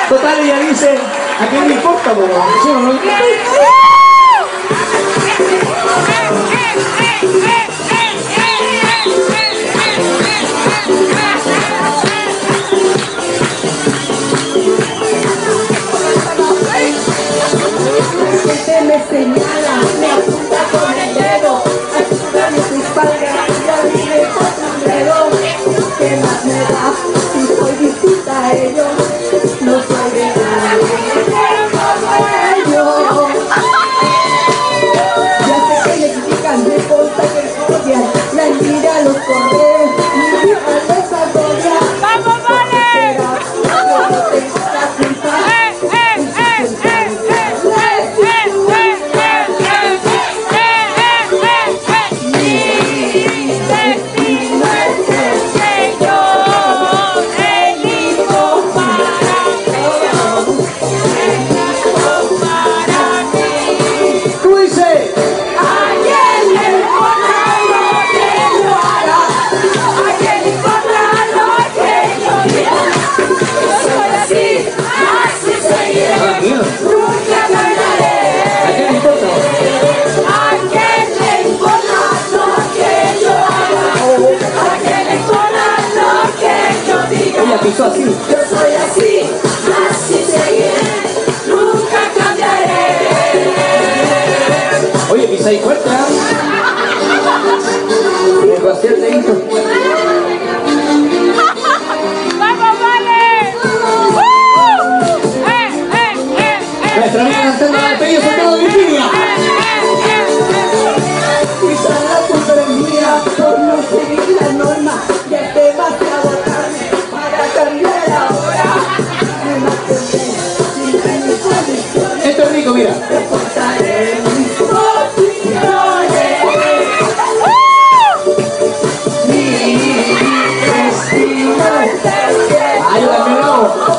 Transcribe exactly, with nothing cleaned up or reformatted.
Total, ella dice, ¿a quién le importa? Pero, ¿sí o no? Se me señala, me apunta con el dedo, ayuda en su espalda, ya vive con sombrero. ¿Qué más me da si soy distinta a ellos? No soy de nadie como ellos. Ya sé que le critican, me importa que odian, la envidia los corre, mi vida les agobia. ¡Vamos, vale! Yo no tengo la culpa. Hizo así. Yo soy así, así seguiré, nunca cambiaré. Oye, pisa ahí fuerte, ¿ah? ¿eh? Sebastián te hizo. ¡Vamos, vale! Nuestra amiga cantando la despedida Santiago de Virginia. Quizá la culpa es mía por no seguir la norma, ya es demasiado tarde para cambiar ahora. Me mantendré sin mis condiciones. Esto es rico, mira. Reportaré mis posiciones. Mi destino es el que Ah, yo también lo hago.